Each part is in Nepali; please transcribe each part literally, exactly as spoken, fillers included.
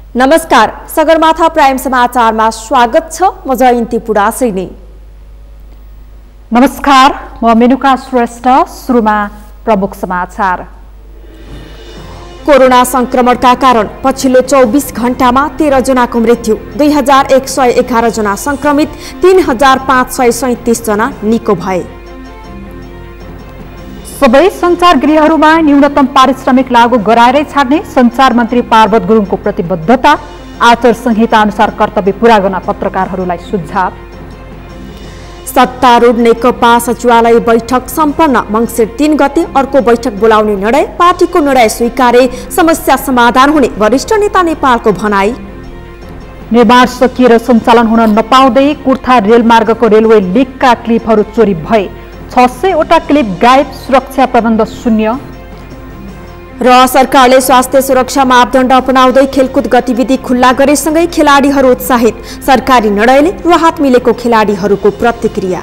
नमस्कार, सगरमाथा प्राइम समाचारमा स्वागत छ। म जयन्ती पुडासिनी। नमस्कार, म मेनुका श्रेष्ठ। सुरुमा प्रमुख समाचार। कोरोना संक्रमणका कारण पछिल्लो चौबीस घण्टामा तेह्र जनाको मृत्यु, दुई हजार एक सय एघार जना संक्रमित, तीन हजार पाँच सय सैतिस जना निको भए। सबै संचार गृहहरूमा न्यूनतम पारिश्रमिक लागू गराएरै छाड्ने संचार मन्त्री पार्वत गुरुङको प्रतिबद्धता। आचार संहिता अनुसार कर्तव्य पूरा गर्न पत्रकारहरूलाई सुझाव। सत्तारूढ नेकपा सचिवालय बैठक सम्पन्न, मङ्सिर तीन गते अर्को बैठक बोलाउने निर्णय। पार्टीको निर्णय स्वीकारे समस्या समाधान हुने वरिष्ठ नेता नेपालको भनाई। निर्माण सकिएर सञ्चालन हुन नपाउँदै कुर्था रेलमार्गको रेलवे लिकका क्लिपहरू चोरी भए। छ सयवटा क्लिप गायब, सुरक्षा प्रबन्ध शून्य। र सरकारले स्वास्थ्य सुरक्षा मापदण्ड अपनाउँदै खेलकुद गतिविधि खुल्ला गरेसँगै खेलाडीहरू उत्साहित, सरकारी निर्णयले राहत मिलेको खेलाडीहरूको प्रतिक्रिया।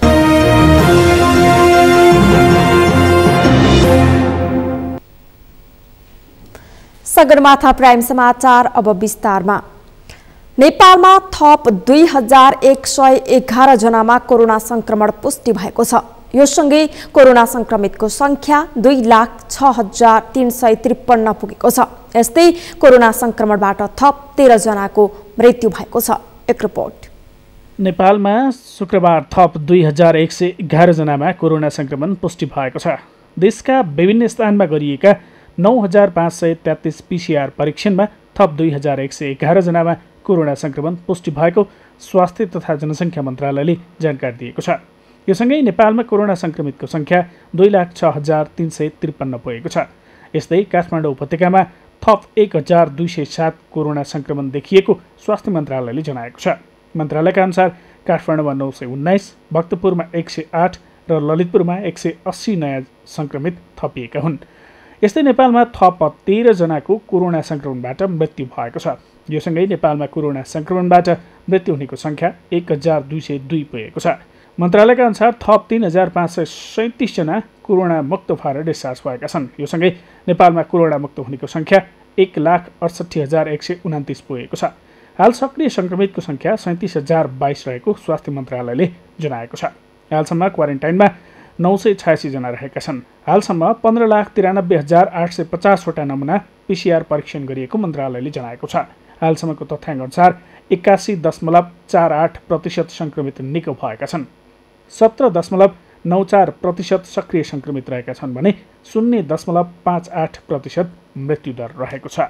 सगरमाथा प्राइम समाचार अब विस्तारमा। नेपालमा थप दुई हजार एक सय एघार जनामा कोरोना संक्रमण पुष्टि भएको छ। यो सँगै कोरोना संक्रमितको संख्या दुई लाख छ हजार तीन सय त्रिपन्न पुगेको छ। यस्तै कोरोना संक्रमणबाट थप तेह्र जनाको मृत्यु भएको छ। एक रिपोर्ट। नेपालमा शुक्रबार थप दुई हजार एक सय एघार जनामा कोरोना संक्रमण पुष्टि भएको छ। देशका विभिन्न स्थानमा गरिएका नौ हजार पाँच सय तेत्तिस पिसिआर परीक्षणमा थप दुई हजार एक सय एघार जनामा कोरोना संक्रमण पुष्टि भएको स्वास्थ्य तथा जनसङ्ख्या मन्त्रालयले जानकारी दिएको छ। यो सँगै नेपालमा कोरोना संक्रमितको संख्या दुई लाख छ हजार तीन सय त्रिपन्न पुगेको छ। यस्तै काठमाडौँ उपत्यकामा थप एक हजार दुई सय सात कोरोना संक्रमण देखिएको स्वास्थ्य मन्त्रालयले जनाएको छ। मन्त्रालयका अनुसार काठमाडौँमा नौ सय उन्नाइस, भक्तपुरमा एक सय आठ र ललितपुरमा एक सय अस्सी नयाँ संक्रमित थपिएका हुन्। यस्तै नेपालमा थप तेह्र जनाको कोरोना संक्रमणबाट मृत्यु भएको छ। यो सँगै नेपालमा कोरोना संक्रमणबाट मृत्यु हुनेको संख्या एक हजार दुई सय दुई पुगेको छ। मन्त्रालयका अनुसार थप तीन हजार पाँच सय सैँतिस जना कोरोना मुक्त भएर डिस्चार्ज भएका छन्। यो सँगै नेपालमा कोरोना मुक्त हुनेको संख्या एक लाख अडसठी हजार एक सय उनातिस पुगेको छ। हाल सक्रिय संक्रमितको संख्या सैँतिस हजार बाइस रहेको स्वास्थ्य मन्त्रालयले जनाएको छ। हालसम्म क्वारेन्टाइनमा नौ सय छयासी जना रहेका छन्। हालसम्म पन्ध्र लाख तिरानब्बे हजार आठ सय पचासवटा नमुना पिसिआर परीक्षण गरिएको मन्त्रालयले जनाएको छ। हालसम्मको तथ्याङ्क अनुसार एकासी दशमलव चार आठ प्रतिशत संक्रमित निको भएका छन्। सत्र दशमलव नौ चार प्रतिशत सक्रिय संक्रमित रहेका छन् भने शून्य दशमलव पाँच आठ प्रतिशत मृत्युदर रहेको छ।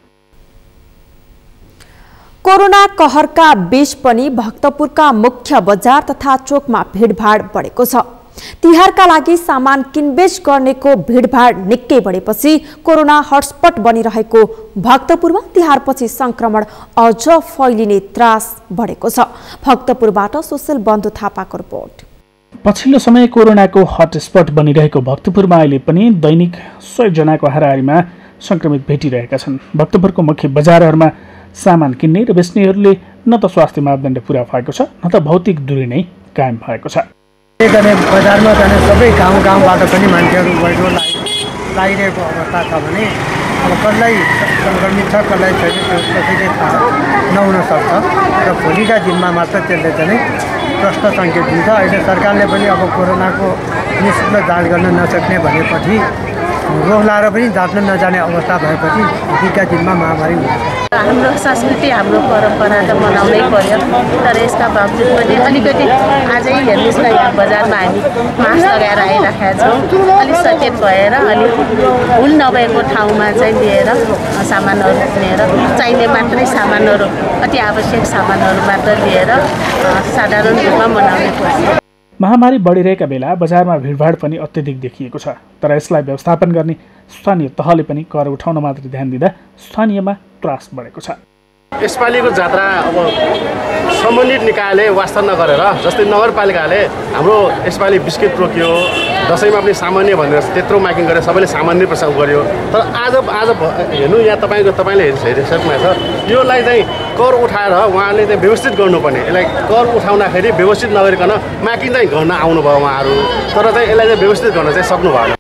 कोरोना कहरका बीच पनि भक्तपुरका मुख्य बजार तथा चोकमा भिडभाड बढेको छ। तिहारका लागि सामान किनबेच गर्नेको भिडभाड निकै बढेपछि कोरोना हटस्पट बनिरहेको भक्तपुरमा तिहारपछि संक्रमण अझ फैलिने त्रास बढेको छ। भक्तपुरबाट सुशील बन्धु थापाको रिपोर्ट। पछिल्लो समय कोरोनाको हटस्पट बनिरहेको भक्तपुरमा अहिले पनि दैनिक सय जनाको हाराहारीमा संक्रमित भेटिरहेका छन्। भक्तपुरको मुख्य बजारहरूमा सामान किन्ने र बेच्नेहरूले न त स्वास्थ्य मापदण्ड पुरा भएको छ, न त भौतिक दूरी नै कायम भएको छ। बजारमा जाने सबै गाउँ गाउँबाट पनि मान्छेहरू बैठो लागिरहेको अवस्था छ भने अब कसलाई सङ्क्रमित छ कसलाई छैन त्यो कसैले थाहा नहुन सक्छ र भोलिका दिनमा मात्र त्यसले चाहिँ प्रष्ट सङ्केत दिन्छ। अहिले सरकारले पनि अब कोरोनाको निःशुल्क जाँच गर्न नसक्ने भनेपछि रोग लाएर पनि जाँच्न नजाने अवस्था भएपछि भोलिका दिनमा महामारी हुन्छ। हाम्रो संस्कृति हाम्रो परम्परा त मनाउनै पर्यो, तर यसका बावजुद पनि अलिकति आजै हेर्नुहोस् न, यहाँ बजारमा हामी मास्क लगाएर आइराखेका छौँ। अलिक सचेत भएर अलिक भुल नभएको ठाउँमा चाहिँ लिएर सामानहरू किनेर चाहिने मात्रै सामानहरू, अति आवश्यक सामानहरू मात्र लिएर साधारण रूपमा मनाउनै पर्छ। महामारी बढिरहेका बेला बजारमा भिडभाड पनि अत्यधिक देखिएको छ, तर यसलाई व्यवस्थापन गर्ने स्थानीय तहले पनि कर उठाउन मात्र ध्यान दिँदा स्थानीयमा त्रास बढेको छ। यसपालिको जात्रा अब सम्बन्धित निकायले वास्ता नगरेर, जस्तै नगरपालिकाले हाम्रो यसपालि बिस्किट रोकियो, दसैँमा पनि सामान्य भनेर त्यत्रो मार्किङ गरेर सबैले सामान्य प्रस्ताव गर्यो। तर आज आज हेर्नु यहाँ तपाईँको तपाईँले हेरिसक्नुभएको छ, योलाई चाहिँ कर उठाएर उहाँले चाहिँ व्यवस्थित गर्नुपर्ने। यसलाई कर उठाउँदाखेरि व्यवस्थित नगरिकन मार्किङ चाहिँ गर्न आउनुभयो उहाँहरू, तर चाहिँ यसलाई चाहिँ व्यवस्थित गर्न चाहिँ सक्नु भएन।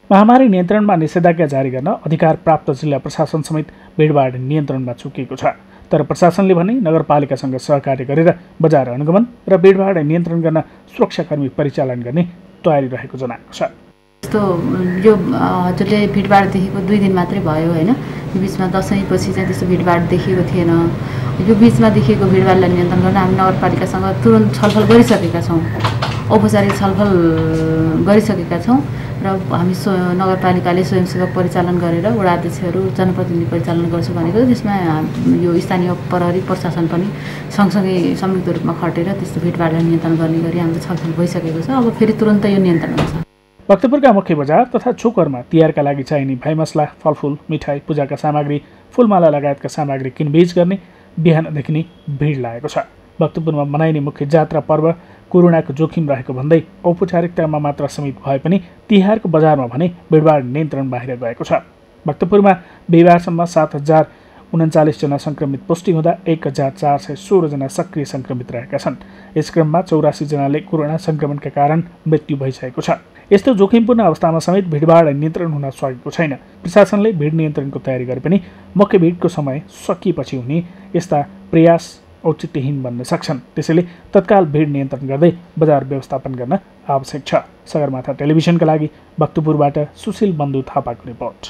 महामारी नियन्त्रणमा निषेधाज्ञा जारी गर्न अधिकार प्राप्त जिल्ला प्रशासन समेत भिडभाड नियन्त्रणमा चुकिएको छ। तर प्रशासनले भने नगरपालिकासँग सहकार्य गरेर बजार अनुगमन र भिडभाड नियन्त्रण गर्न सुरक्षाकर्मी परिचालन गर्ने तयारी रहेको जनाएको छ। यस्तो यो हजुरले भिडभाड देखेको दुई दिन मात्रै भयो होइन, यो बिचमा दसैँपछि चाहिँ त्यस्तो भिडभाड देखिएको थिएन। यो बिचमा देखिएको भिडभाडलाई नियन्त्रण गर्न हामी नगरपालिकासँग तुरन्त छलफल गरिसकेका छौँ, औपचारिक छलफल गरिसकेका छौँ र हामी स्व नगरपालिकाले स्वयंसेवक परिचालन गरेर वडा अध्यक्षहरू जनप्रतिनिधि परिचालन गर्छु भनेको, त्यसमा यो स्थानीय प्रहरी प्रशासन पनि सँगसँगै संयुक्त रूपमा खटेर त्यस्तो भिडभाडलाई नियन्त्रण गर्ने गरी हाम्रो छलफल भइसकेको छ। अब फेरि तुरन्त यो नियन्त्रणमा छ। भक्तपुरका मुख्य बजार तथा चोकहरूमा तिहारका लागि चाहिने भाइ मसला, फलफुल, मिठाई, पूजाका सामग्री, फुलमाला लगायतका सामग्री किनबेच गर्ने बिहानदेखि नै भिड लागेको छ। भक्तपुरमा मनाइने मुख्य जात्रा पर्व कोरोनाको जोखिम रहेको भन्दै औपचारिकतामा मात्र सीमित भए पनि तिहारको बजारमा भने भिडभाड नियन्त्रण बाहिर गएको छ। भक्तपुरमा बिहिबारसम्म सात हजार उन्चालिसजना सङ्क्रमित पुष्टि हुँदा एक हजार चार सय सोह्रजना सक्रिय सङ्क्रमित रहेका छन्। यस क्रममा चौरासीजनाले कोरोना सङ्क्रमणका कारण मृत्यु भइसकेको छ। यस्तो जोखिमपूर्ण अवस्थामा समेत भिडभाड नियन्त्रण हुन सकेको छैन। प्रशासनले भिड नियन्त्रणको तयारी गरे पनि मुख्य भिडको समय सकिएपछि हुने यस्ता प्रयास औचित्यहीन बन्न सक्छन्। त्यसैले तत्काल भिड नियन्त्रण गर्दै बजार व्यवस्थापन गर्न आवश्यक छ। सगरमाथा टेलिभिजनका लागि भक्तपुरबाट सुशील बन्धु थापाको रिपोर्ट।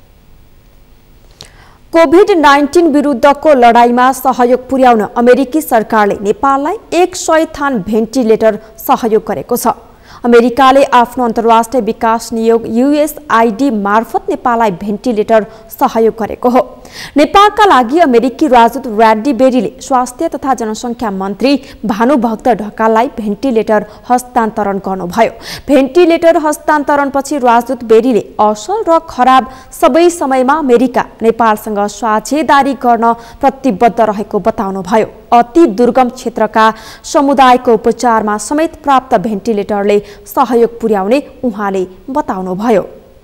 कोभिड नाइन्टीन विरुद्धको लडाईँमा सहयोग पुर्याउन अमेरिकी सरकारले नेपाललाई एक सय थान भेन्टिलेटर सहयोग गरेको छ। अमेरिकाले आफ्नो अन्तर्राष्ट्रिय विकास नियोग युएसआइडी मार्फत नेपाललाई भेन्टिलेटर सहयोग गरेको हो। नेपालका लागि अमेरिकी राजदूत र्याडी बेरीले स्वास्थ्य तथा जनसङ्ख्या मन्त्री भानुभक्त ढकाललाई भेन्टिलेटर हस्तान्तरण गर्नुभयो। भेन्टिलेटर हस्तान्तरणपछि राजदूत बेरीले असल र खराब सबै समयमा अमेरिका नेपालसँग साझेदारी गर्न प्रतिबद्ध रहेको बताउनुभयो। अति दुर्गम क्षेत्रका समुदायको उपचारमा समेत प्राप्त भेन्टिलेटरले सहयोग पुर्याउने उहाँले बताउनुभयो।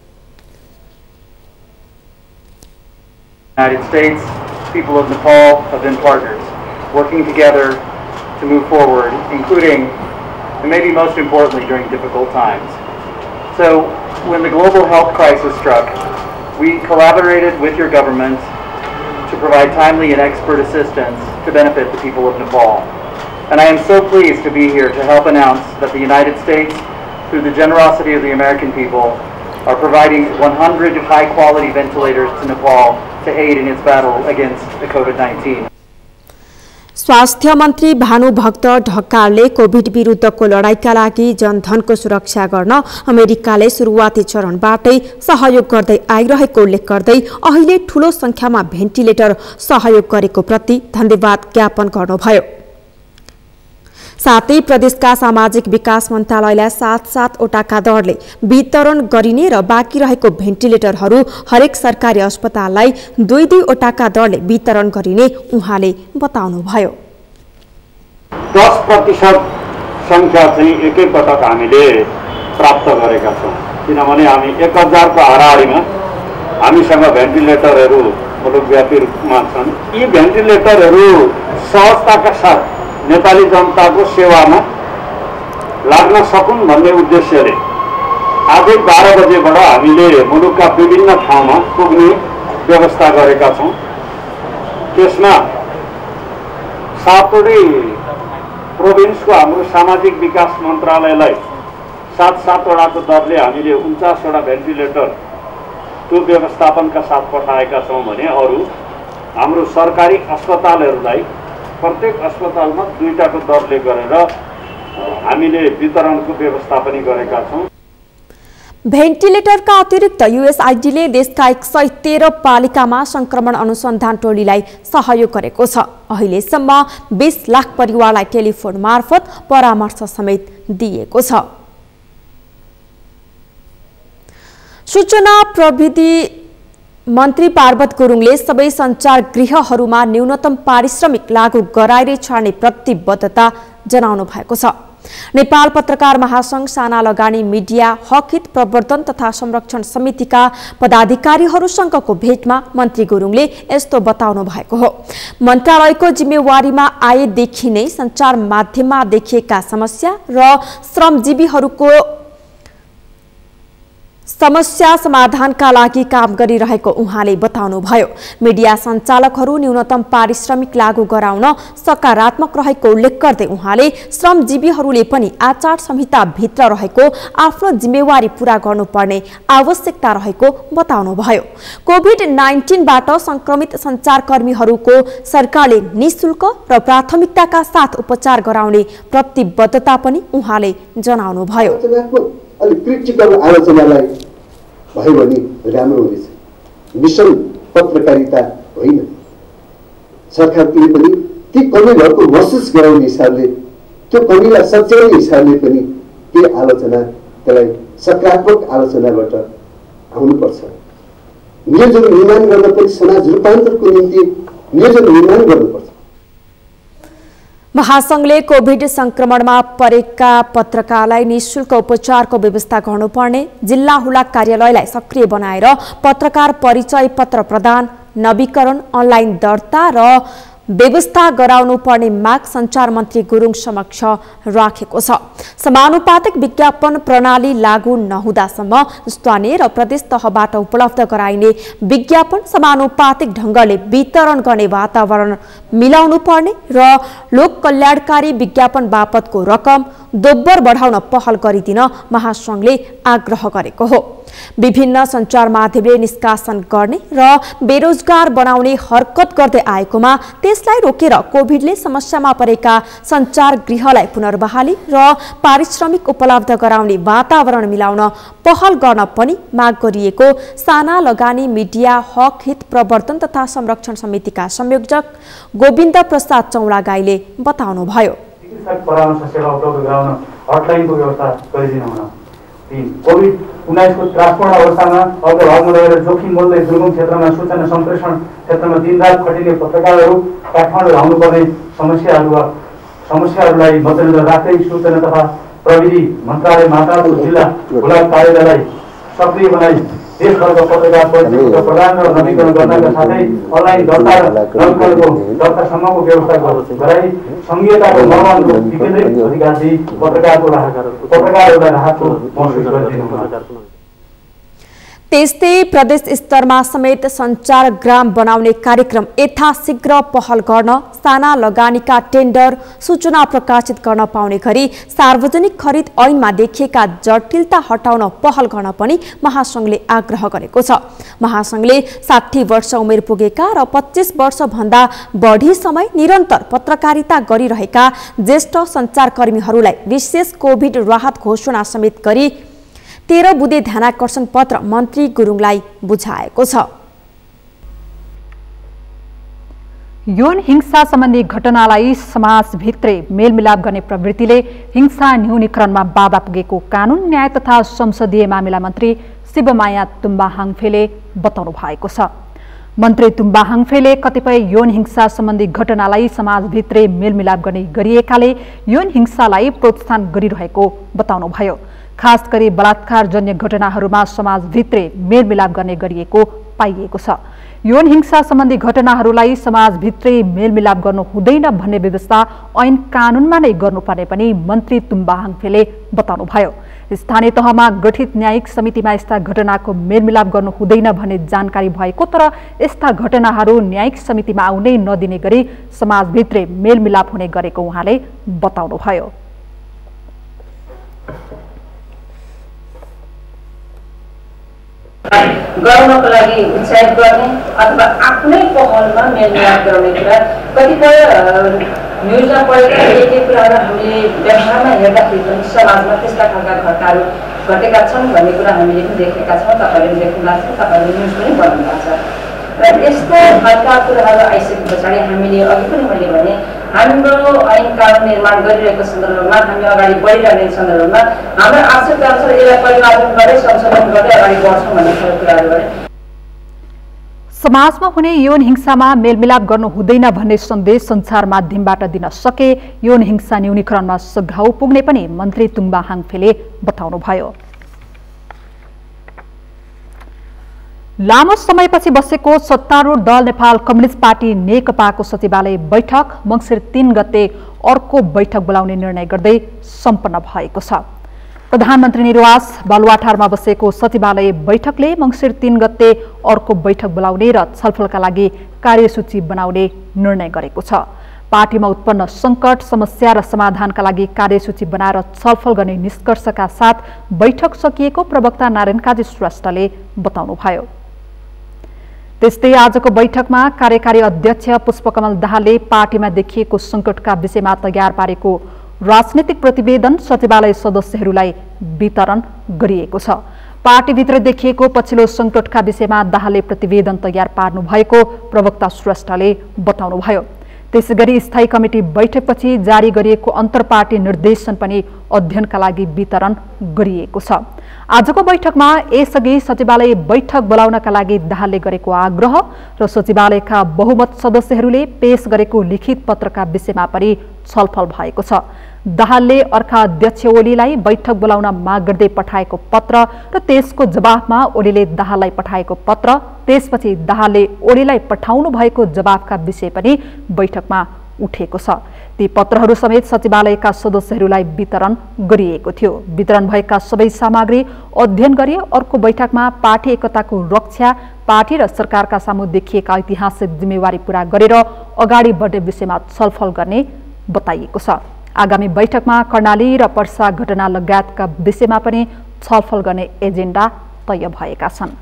United States, people of Nepal have been partners, working together to move forward, including, and maybe most importantly, during difficult times. So, when the global health crisis struck, we collaborated with your government to provide timely and expert assistance to benefit the people of Nepal. And I am so pleased to be here to help announce that the United States, through the generosity of the American people, are providing one hundred high-quality ventilators to Nepal to aid in its battle against the COVID nineteen. स्वास्थ्य मन्त्री भानुभक्त ढकालले कोभिड विरुद्धको लडाईँका लागि जनधनको सुरक्षा गर्न अमेरिकाले सुरुवाती चरणबाटै सहयोग गर्दै आइरहेको उल्लेख गर्दै अहिले ठूलो संख्यामा भेन्टिलेटर सहयोग गरेको प्रति धन्यवाद ज्ञापन गर्नुभयो। साथै प्रदेशका सामाजिक विकास मन्त्रालयलाई सात सातवटाका दरले वितरण गरिने र बाँकी रहेको भेन्टिलेटरहरू हरेक सरकारी अस्पताललाई दुई दुईवटाका दरले वितरण गरिने उहाँले बताउनुभयो। दस प्रतिशत सङ्ख्या चाहिँ एकै पटक हामीले प्राप्त गरेका छौँ, किनभने हामी एक हजारको हाराहारीमा हामीसँग भेन्टिलेटरहरू मुलुकव्यापी रूपमा छन्। यी भेन्टिलेटरहरू सहजताका साथ नेपाली जनताको सेवामा लाग्न सकुन् भन्ने उद्देश्यले आजै बाह्र बजेबाट हामीले मुलुकका विभिन्न ठाउँमा पुग्ने व्यवस्था गरेका छौँ। त्यसमा सातवटै प्रोभिन्सको हाम्रो सामाजिक विकास मन्त्रालयलाई सात सातवटाको दरले हामीले उन्चासवटा भेन्टिलेटर त्यो व्यवस्थापनका साथ पठाएका छौँ भने अरू हाम्रो सरकारी अस्पतालहरूलाई प्रत्येक अस्पतालमा दुईटाको दरले गरेर हामीले वितरणको व्यवस्था पनि गरेका छौँ। भेन्टिलेटरका अतिरिक्त युएसआइडीले देशका एक सय तेह्र पालिकामा संक्रमण अनुसन्धान टोलीलाई सहयोग गरेको छ। अहिलेसम्म बीस लाख परिवारलाई टेलिफोन मार्फत परामर्श समेत दिएको छ। सूचना प्रविधि मन्त्री पार्वत गुरुङले सबै सञ्चार गृहहरूमा न्यूनतम पारिश्रमिक लागू गराएरै छाड्ने प्रतिबद्धता जनाउनु भएको छ। नेपाल पत्रकार महासंघ, साना लगानी मिडिया हक हित प्रवर्धन तथा संरक्षण समितिका पदाधिकारीहरूसँगको भेटमा मन्त्री गुरुङले यस्तो बताउनु भएको हो। मन्त्रालयको जिम्मेवारीमा आएदेखि नै सञ्चार माध्यममा देखिएका समस्या र श्रमजीवीहरूको समस्या समाधानका लागि काम गरिरहेको उहाँले बताउनुभयो। मिडिया सञ्चालकहरू न्यूनतम पारिश्रमिक लागू गराउन सकारात्मक रहेको उल्लेख गर्दै उहाँले श्रमजीवीहरूले पनि आचार संहिता भित्र रहेको आफ्नो जिम्मेवारी पूरा गर्नुपर्ने आवश्यकता रहेको बताउनुभयो। कोभिड नाइन्टिनबाट संक्रमित सञ्चारकर्मीहरूको सरकारले निशुल्क र प्राथमिकताका साथ उपचार गराउने प्रतिबद्धता पनि उहाँले जनाउनुभयो। क्रिटिकल आलोचनालाई भयो भने राम्रो हुनेछ। मिसन पत्रकारिता होइन। सरकारले पनि ती कमीहरूको महसुस गराउने हिसाबले, त्यो कमीलाई सच्याउने हिसाबले पनि त्यही आलोचना, त्यसलाई सकारात्मक आलोचनाबाट आउनुपर्छ। नियोजन निर्माण गर्न पनि समाज रूपान्तरको निम्ति नियोजन निर्माण गर्नुपर्छ। महासंघले कोभिड संक्रमणमा परेका पत्रकारलाई निशुल्क उपचारको व्यवस्था गर्नुपर्ने, जिल्ला हुलाक कार्यालयलाई सक्रिय बनाएर पत्रकार परिचय पत्र प्रदान, नवीकरण, अनलाइन दर्ता र व्यवस्था गराउनु पर्ने माग सञ्चार मन्त्री गुरुङ समक्ष राखेको छ। समानुपातिक विज्ञापन प्रणाली लागू नहुँदासम्म स्थानीय र प्रदेश तहबाट उपलब्ध गराइने विज्ञापन समानुपातिक ढङ्गले वितरण गर्ने वातावरण मिलाउनु पर्ने र लोक कल्याणकारी विज्ञापन बापतको रकम दोब्बर बढाउन पहल गरिदिन महासंघले आग्रह गरेको हो। विभिन्न सञ्चार माध्यमले निष्कासन गर्ने र बेरोजगार बनाउने हरकत गर्दै आएकोमा त्यसलाई रोकेर कोभिडले समस्यामा परेका सञ्चार गृहलाई पुनर्बहाली र पारिश्रमिक उपलब्ध गराउने वातावरण मिलाउन पहल गर्न पनि माग गरिएको साना लगानी मिडिया हक हित प्रवर्तन तथा संरक्षण समितिका संयोजक गोविन्द प्रसाद चौलागाईले बताउनुभयो। परामर्श सेवा उपलब्ध गराउन हटलाइनको व्यवस्था गरिदिनु हुन। तीन कोभिड उन्नाइस को त्रासपूर्ण अवस्थामा अग्रभागमा रहेर जोखिम मोल्दै दुर्गम क्षेत्रमा सूचना सम्प्रेषण क्षेत्रमा दिनरात खटिने पत्रकारहरू काठमाडौँ आउनुपर्ने समस्याहरू समस्याहरूलाई मध्यनजर राख्दै सूचना तथा प्रविधि मन्त्रालय माताको जिल्ला हुलाक कार्यालयलाई सक्रिय बनाई देशभरका पत्रकार परिचय प्रदान र नवीकरण गर्नका साथै अनलाइन दर्ता र नवीकरणको दर्तासम्मको व्यवस्था गराई संघीयताको मर्मको विकेन्द्रित अधिकार दिई पत्रकारको पत्रकारहरूलाई राहतको महसुस गरिदिनु। त्यस्तै प्रदेश स्तरमा समेत सञ्चार ग्राम बनाउने कार्यक्रम यथाशीघ्र पहल गर्न, साना लगानीका टेन्डर सूचना प्रकाशित गर्न पाउने गरी सार्वजनिक खरिद ऐनमा देखिएका जटिलता हटाउन पहल गर्न पनि महासंघले आग्रह गरेको छ। महासंघले साठी वर्ष उमेर पुगेका र पच्चीस वर्षभन्दा बढी समय निरन्तर पत्रकारिता गरिरहेका ज्येष्ठ सञ्चारकर्मीहरूलाई विशेष कोभिड राहत घोषणा समेत गरी तेह्र बुँदे ध्यानाकर्षण पत्र मन्त्री गुरुङलाई बुझाएको छ। यौन हिंसा सम्बन्धी घटनालाई समाजभित्रै मेलमिलाप गर्ने प्रवृत्तिले हिंसा न्यूनीकरणमा बाधा पुगेको कानून न्याय तथा संसदीय मामिला मन्त्री शिवमाया तुम्बा हाङफेले बताउनु भएको छ। मन्त्री तुम्बा हाङफेले कतिपय यौन हिंसा सम्बन्धी घटनालाई समाजभित्रै मेलमिलाप गर्ने गरिएकाले यौन हिंसालाई प्रोत्साहन गरिरहेको बताउनुभयो। खास गरी बलात्कारजन्य घटनाहरूमा समाजभित्रै मेलमिलाप गर्ने गरिएको पाइएको छ। यौन हिंसा सम्बन्धी घटनाहरूलाई समाजभित्रै मेलमिलाप गर्नु हुँदैन भन्ने व्यवस्था ऐन कानूनमा नै गर्नुपर्ने पनि मन्त्री तुम्बा हाङफेले बताउनुभयो। स्थानीय तहमा गठित न्यायिक समितिमा यस्ता घटनाको मेलमिलाप गर्नु हुँदैन भन्ने जानकारी भएको, तर यस्ता घटनाहरू न्यायिक समितिमा आउनै नदिने गरी समाजभित्रै मेलमिलाप हुने गरेको उहाँले बताउनुभयो। गराउनको लागि उत्साहित गर्ने अथवा आफ्नै पहलमा मेलमिलाप गराउने कुरा कतिपय न्युजमा पढेका एक एक कुराहरू हामीले व्यवहारमा हेर्दाखेरि पनि समाजमा त्यस्ता खालका घटनाहरू घटेका छन् भन्ने कुरा हामीले पनि देखेका छौँ। तपाईँहरूले देख्नु भएको छ, तपाईँहरूले न्युज पनि पढ्नु भएको छ र यस्तो खालका कुराहरू आइसके पछाडि हामीले अघि पनि मैले भने हाम्रो ऐन कानुन निर्माण गरिरहेको सन्दर्भमा हामी अगाडि बढिरहने सन्दर्भमा हाम्रो आवश्यकता अनुसार यसलाई परिमार्जन गर्दै संशोधन गर्दै अगाडि बढ्छौँ भन्ने कुराहरू गरे। समाजमा हुने यौन हिंसामा मेलमिलाप गर्नु हुँदैन भन्ने सन्देश सञ्चार माध्यमबाट दिन सके यौन हिंसा न्यूनीकरणमा सघाउ पुग्ने पनि मन्त्री तुम्बा हाङफेले बताउनुभयो। लामो समयपछि बसेको सत्तारूढ दल नेपाल कम्युनिस्ट पार्टी नेकपाको सचिवालय बैठक मङ्सिर तीन गते अर्को बैठक बोलाउने निर्णय गर्दै सम्पन्न भएको छ। प्रधानमन्त्री निवास बालुवाटारमा बसेको सचिवालय बैठकले मङ्सिर तीन गते अर्को बैठक बोलाउने र छलफलका लागि कार्यसूची बनाउने निर्णय गरेको छ। पार्टीमा उत्पन्न संकट समस्या र समाधानका लागि कार्यसूची बनाएर छलफल गर्ने निष्कर्षका साथ बैठक सकिएको प्रवक्ता नारायण काजी श्रेष्ठले बताउनुभयो। त्यस्तै आजको बैठकमा कार्यकारी अध्यक्ष पुष्पकमल दाहालले पार्टीमा देखिएको संकटका विषयमा तयार पारेको राजनीतिक प्रतिवेदन सचिवालय सदस्यहरूलाई वितरण गरिएको छ। पार्टीभित्र देखिएको पछिल्लो संकटका विषयमा दाहालले प्रतिवेदन तयार पार्नु भएको प्रवक्ता श्रेष्ठले बताउनुभयो। त्यसैगरी स्थायी कमिटी बैठकपछि जारी गरिएको अन्तर्पार्टी निर्देशन पनि अध्ययनका लागि वितरण गरिएको छ। आजको बैठकमा यसअघि सचिवालय बैठक बोलाउनका लागि दाहालले गरेको आग्रह र सचिवालयका बहुमत सदस्यहरूले पेश गरेको लिखित पत्रका विषयमा पनि छलफल भएको छ। दाहालले अर्का अध्यक्ष ओलीलाई बैठक बोलाउन माग गर्दै पठाएको पत्र र त्यसको जवाफमा ओलीले दाहाललाई पठाएको पत्र, त्यसपछि दाहालले ओलीलाई पठाउनु भएको जवाफका विषय पनि बैठकमा उठेको छ। ती पत्रहरू समेत सचिवालयका सदस्यहरूलाई वितरण गरिएको थियो। वितरण भएका सबै सामग्री अध्ययन गरी अर्को बैठकमा पार्टी एकताको रक्षा, पार्टी र सरकारका सामु देखिएका ऐतिहासिक जिम्मेवारी पूरा गरेर अगाडि बढ्ने विषयमा छलफल गर्ने बताइएको छ। आगामी बैठकमा कर्णाली र पर्सा घटना लगायतका विषयमा पनि छलफल गर्ने एजेन्डा तय भएका छन्।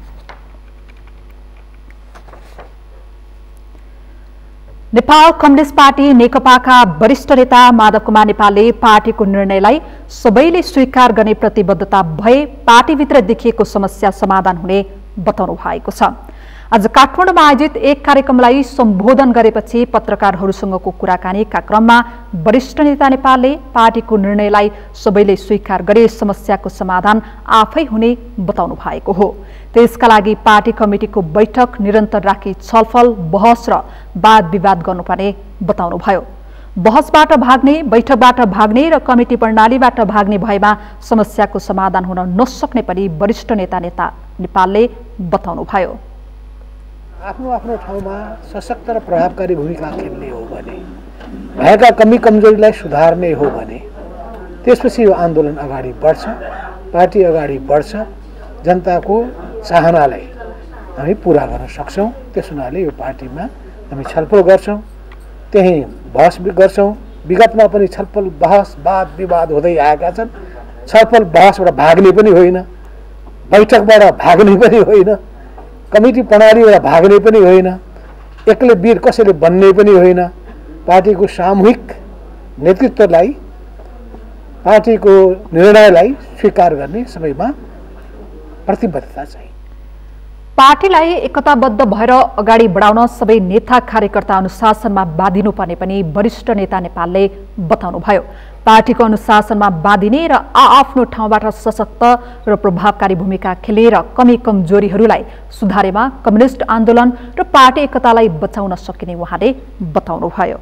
नेपाल कम्युनिस्ट पार्टी नेकपाका वरिष्ठ नेता माधव कुमार नेपालले पार्टीको निर्णयलाई सबैले स्वीकार गर्ने प्रतिबद्धता भए पार्टीभित्र देखिएको समस्या समाधान हुने बताउनु भएको छ। आज काठमाडौँमा आयोजित एक कार्यक्रमलाई सम्बोधन गरेपछि पत्रकारहरूसँगको कुराकानीका क्रममा वरिष्ठ नेता नेपालले पार्टीको निर्णयलाई सबैले स्वीकार गरे समस्याको समाधान आफै हुने बताउनु भएको हो। त्यसका लागि पार्टी कमिटीको बैठक निरन्तर राखी छलफल, बहस र वाद विवाद गर्नुपर्ने बताउनुभयो। बहसबाट भाग्ने, बैठकबाट भाग्ने र कमिटी प्रणालीबाट भाग्ने भएमा समस्याको समाधान हुन नसक्ने पनि वरिष्ठ नेता नेता नेपालले बताउनुभयो। आफ्नो आफ्नो ठाउँमा सशक्त र प्रभावकारी भूमिका खेल्ने हो भने, भएका कमी कमजोरीलाई सुधार्ने हो भने त्यसपछि यो आन्दोलन अगाडि बढ्छ, पार्टी अगाडि बढ्छ, जनताको चाहनालाई हामी पूरा गर्न सक्छौँ। त्यस हुनाले यो पार्टीमा हामी छलफल गर्छौँ, त्यही बहस गर्छौँ। विगतमा पनि छलफल बहस वाद विवाद हुँदै आएका छन्। छलफल बहसबाट भाग्ने पनि होइन, बैठकबाट भाग्ने पनि होइन, कमिटी प्रणालीबाट भाग्ने पनि होइन, एक्लै वीर कसैले बन्ने पनि होइन। पार्टीको सामूहिक नेतृत्वलाई, पार्टीको निर्णयलाई स्वीकार गर्ने सबैमा प्रतिबद्धता चाहिँ। पार्टीलाई एकताबद्ध भएर अगाडि बढाउन सबै नेता कार्यकर्ता अनुशासनमा बाँधिनुपर्ने पनि वरिष्ठ नेता नेपालले बताउनुभयो। पार्टीको अनुशासनमा बाँधिने र आआफ्नो ठाउँबाट सशक्त र प्रभावकारी भूमिका खेलेर कमी कमजोरीहरूलाई सुधारेमा कम्युनिस्ट आन्दोलन र पार्टी एकतालाई बचाउन सकिने उहाँले बताउनुभयो।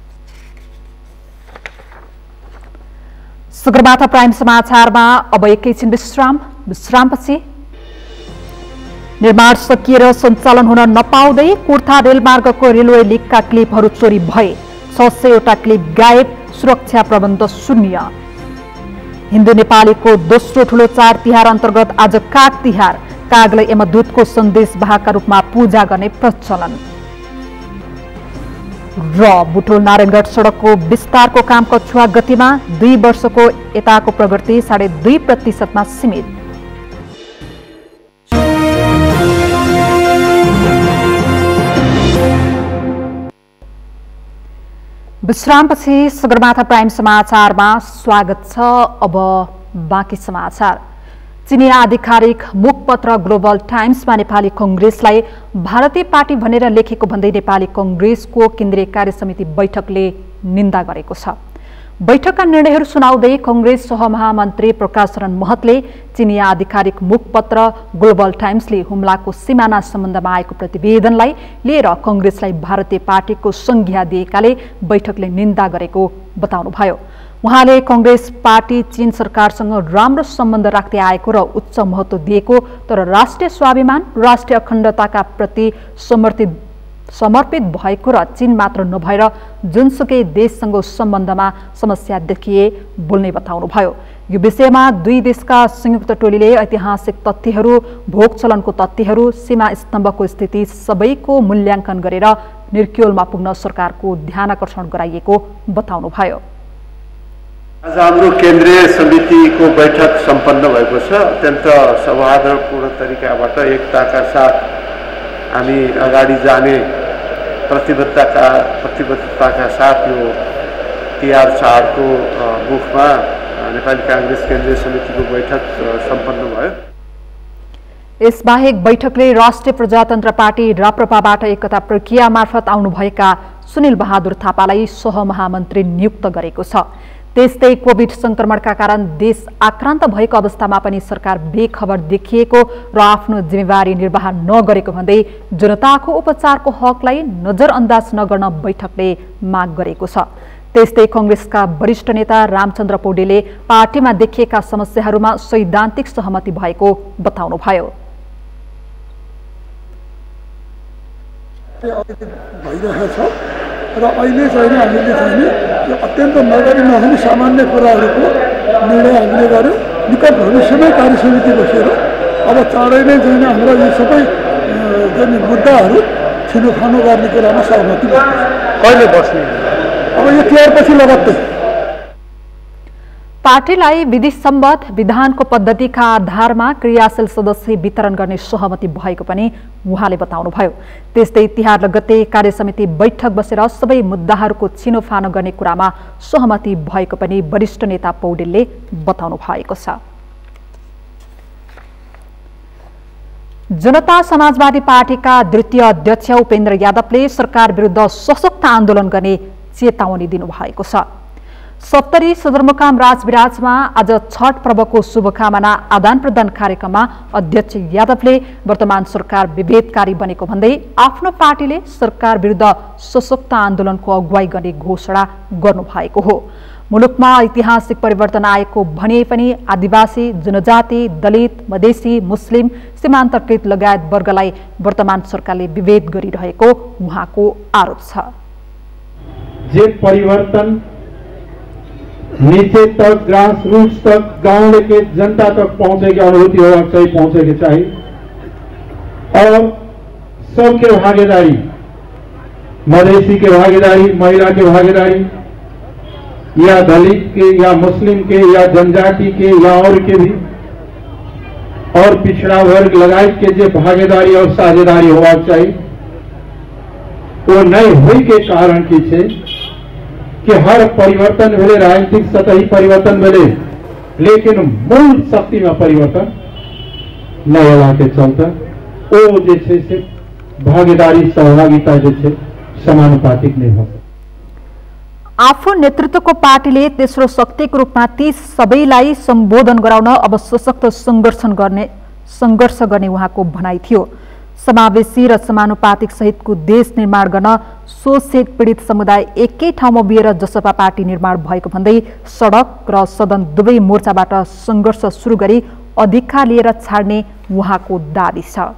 सगरमाथा प्राइम समाचारमा अब एकैछिन विश्राम विश्रामपछि निर्माण सकिएर सञ्चालन हुन नपाउँदै कुर्था रेलमार्गको रेलवे लिकका क्लिपहरू चोरी भए, छ सयवटा क्लिप गायब, सुरक्षा प्रबन्ध शून्य। हिन्दू नेपालीको दोस्रो ठूलो चाड तिहार अन्तर्गत आज काग तिहार, कागलाई यमदूतको सन्देश वाहकका रूपमा पूजा गर्ने प्रचलन। र बुटोल नारायणगढ सडकको विस्तारको काम कछुवा गतिमा, दुई वर्षको यताको प्रगति साढे दुई प्रतिशतमा सीमित। विश्रामपछि सगरमाथा प्राइम समाचारमा स्वागत छ। अब बाँकी समाचार। चिनिया आधिकारिक मुखपत्र ग्लोबल टाइम्समा नेपाली कङ्ग्रेसलाई भारतीय पार्टी भनेर लेखेको भन्दै नेपाली कङ्ग्रेसको केन्द्रीय कार्य समिति बैठकले निन्दा गरेको छ। बैठकका निर्णयहरू सुनाउँदै कङ्ग्रेस सहमहामन्त्री प्रकाश शरण महतले चिनिया आधिकारिक मुखपत्र ग्लोबल टाइम्सले हुम्लाको सिमाना सम्बन्धमा आएको प्रतिवेदनलाई लिएर कङ्ग्रेसलाई भारतीय पार्टीको संज्ञा दिएकाले बैठकले निन्दा गरेको बताउनुभयो। उहाँले कङ्ग्रेस पार्टी चीन सरकारसँग राम्रो सम्बन्ध राख्दै आएको र उच्च महत्त्व दिएको तर राष्ट्रिय स्वाभिमान, राष्ट्रिय अखण्डताका प्रति समर्पित समर्पित भएको र चीन मात्र नभएर जुनसुकै देशसँग सम्बन्धमा समस्या देखिए बोल्ने बताउनुभयो। यो विषयमा दुई देशका संयुक्त टोलीले ऐतिहासिक तथ्यहरू, भोग चलनको तथ्यहरू, सीमा स्तम्भको स्थिति सबैको मूल्याङ्कन गरेर निर्क्योलमा पुग्न सरकारको ध्यानाकर्षण गराइएको बताउनुभयो। आज हाम्रो केन्द्रीय समितिको बैठक सम्पन्न भएको छ। अत्यन्त सौहार्दपूर्ण तरिकाबाट एकताका साथ हामी अगाडि जाने प्रतिबद्धता प्रतिबद्धताका साथ यो तिहार चाडको मुखमा नेपाली कांग्रेस केन्द्रीय समितिको बैठक सम्पन्न भयो। यसबाहेक बैठकले राष्ट्रिय प्रजातन्त्र पार्टी राप्रपाबाट एकता प्रक्रिया मार्फत आउनुभएका सुनिल बहादुर थापालाई सहमहामन्त्री नियुक्त गरेको छ। त्यस्तै कोभिड संक्रमणका कारण देश आक्रान्त भएको अवस्थामा पनि सरकार बेखबर देखिएको र आफ्नो जिम्मेवारी निर्वाह नगरेको भन्दै जनताको उपचारको हकलाई नजरअन्दाज नगर्न बैठकले माग गरेको छ। त्यस्तै कांग्रेसका वरिष्ठ नेता रामचन्द्र पौडेलले पार्टीमा देखिएका समस्याहरूमा सैद्धान्तिक सहमति भएको बताउनुभयो। र अहिले चाहिँ हामीले चाहिँ यो अत्यन्त नगरी नहुने सामान्य कुराहरूको निर्णय हामीले गर्यौँ। निकट भविष्यमै कार्य समिति बसेर अब चाँडै नै चाहिँ हाम्रा यी सबै जुन मुद्दाहरू छिनोफानो गर्ने कुरामा सहमति भएको छ। कहिले बस्ने? अब यो तिहारपछि लगत्तै। पार्टीलाई विधि सम्बद्ध विधानको पद्धतिका आधारमा क्रियाशील सदस्य वितरण गर्ने सहमति भएको पनि उहाँले बताउनुभयो। त्यस्तै तिहार लगत्तै कार्य समिति बैठक बसेर सबै मुद्दाहरूको छिनोफानो गर्ने कुरामा सहमति भएको पनि वरिष्ठ नेता पौडेलले बताउनु भएको छ। जनता समाजवादी पार्टीका द्वितीय अध्यक्ष उपेन्द्र यादवले सरकार विरुद्ध सशक्त आन्दोलन गर्ने चेतावनी दिनुभएको छ। सप्तरी सदरमुकाम राजविराजमा आज छठ पर्वको शुभकामना आदान प्रदान कार्यक्रममा अध्यक्ष यादवले वर्तमान सरकार विभेदकारी बनेको भन्दै आफ्नो पार्टीले सरकार विरुद्ध सशक्त आन्दोलनको अगुवाई गर्ने घोषणा गर्नुभएको हो। मुलुकमा ऐतिहासिक परिवर्तन आएको भने पनि आदिवासी, जनजाति, दलित, मधेसी, मुस्लिम, सीमान्तकृत लगायत वर्गलाई वर्तमान सरकारले विभेद गरिरहेको उहाँको आरोप छ। जे परिवर्तन नीचे तक, ग्रास रूट्स तक, गांव के जनता तक पहुंचे की अनुभूति होना चाहिए, पहुंचे के चाहिए और सबके भागीदारी, मधेसी के भागीदारी, महिला के भागीदारी, या दलित के या मुस्लिम के या जनजाति के या और के भी और पिछड़ा वर्ग लगाए के जो भागीदारी और साझेदारी होना चाहिए वो नहीं हुई के कारण की छे कि हर परिवर्तन भेले राजनीतिक सतही परिवर्तन भेले लेकिन मूल शक्ति में परिवर्तन न होला के चलता वो जैसे से भागीदारी सहभागिता जैसे समानुपातिक नहीं हो। आफू नेतृत्वको पार्टीले तेस्रो शक्तिको रूपमा ती सबैलाई सम्बोधन गराउन अब सशक्त संघर्ष गर्ने संघर्ष गर्ने उहाँको भनाइ थियो। समावेशी र समानुपातिक सहितको देश निर्माण गर्न शोषित पीडित समुदाय एकै ठाउँमा उभिएर जसपा पार्टी निर्माण भएको भन्दै सडक र सदन दुवै मोर्चाबाट संघर्ष सुरु गरी अधिकार लिएर छाड्ने उहाँको दाबी छ।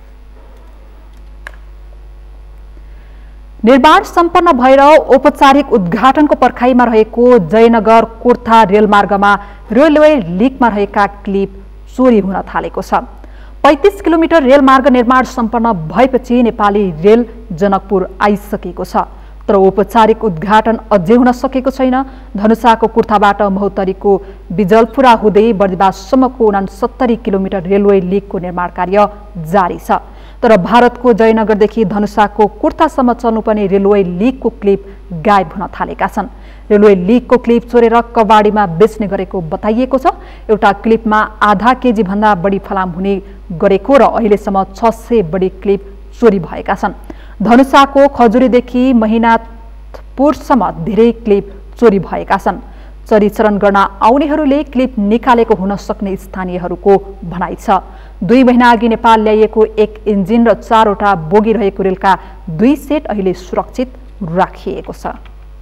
निर्माण सम्पन्न भएर औपचारिक उद्घाटनको पर्खाइमा रहेको जयनगर कोर्था रेलमार्गमा रेलवे लिकमा रहेका क्लिप चोरी हुन थालेको छ। पैंतीस किलोमिटर रेलमार्ग निर्माण सम्पन्न भएपछि नेपाली रेल जनकपुर आइसकेको छ, तर औपचारिक उद्घाटन अझै हुन सकेको छैन। धनुषाको कुर्थाबाट महोत्तरीको बिजलपुरा हुँदै बर्दिवाससम्मको उनासत्तरी किलोमिटर रेलवे लिकको निर्माण कार्य जारी छ, तर भारतको जयनगरदेखि धनुषाको कुर्थासम्म चल्नुपर्ने रेलवे लिकको क्लिप गायब हुन थालेका छन्। रेलवे लिकको क्लिप चोरेर कबाडीमा बेच्ने गरेको बताइएको छ। एउटा क्लिपमा आधा केजी भन्दा बढी फलाम हुने गरेको र अहिलेसम्म छ सय बढी क्लिप चोरी भएका छन्। धनुषाको खजुरीदेखि महिनाथपुरसम्म धेरै क्लिप चोरी भएका छन्। चरीचरण गर्न आउनेहरूले क्लिप निकालेको हुन सक्ने स्थानीयहरूको भनाइ छ। दुई महिना अघि नेपाल ल्याइएको एक इन्जिन र चारवटा बोगी रहेको रेलका दुई सेट अहिले सुरक्षित राखिएको छ।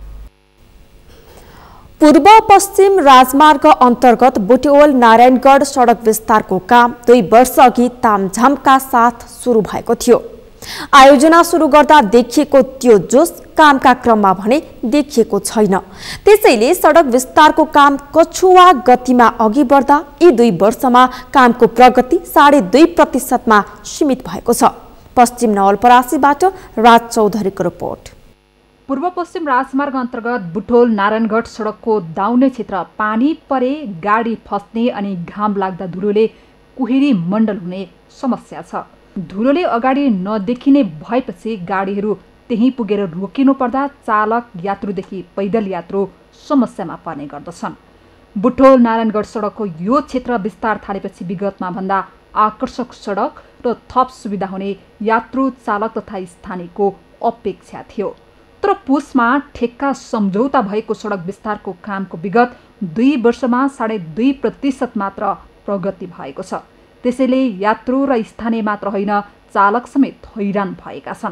पूर्व पश्चिम राजमार्ग अन्तर्गत बुटेओल नारायणगढ सडक विस्तारको काम दुई वर्ष अघि तामझामका साथ सुरु भएको थियो। आयोजना सुरु गर्दा देखिएको त्यो जोश कामका क्रममा भने देखिएको छैन। त्यसैले सडक विस्तारको काम कछुवा गतिमा अघि बढ्दा यी दुई वर्षमा कामको प्रगति साढे दुई प्रतिशतमा सीमित भएको छ। पश्चिम नवलपरासीबाट राज चौधरीको रिपोर्ट। पूर्व पश्चिम राजमार्ग अन्तर्गत बुटोल नारायणगढ सडकको दाउने क्षेत्र पानी परे गाडी फस्ने अनि घाम लाग्दा धुलोले कुहिरी मण्डल हुने समस्या छ। धुलोले अगाडि नदेखिने भएपछि गाडीहरू त्यहीँ पुगेर रोकिनु पर्दा चालक यात्रुदेखि पैदल यात्रु समस्यामा पर्ने गर्दछन्। बुटोल नारायणगढ सडकको यो क्षेत्र विस्तार थालेपछि विगतमा भन्दा आकर्षक सडक र थप सुविधा हुने यात्रु चालक तथा स्थानीयको अपेक्षा थियो। तर पुसमा ठेक्का सम्झौता भएको सडक विस्तारको कामको विगत दुई वर्षमा साढे दुई प्रतिशत मात्र प्रगति भएको छ। त्यसैले यात्रु र स्थानीय मात्र होइन चालक समेत हैरान भएका छन्।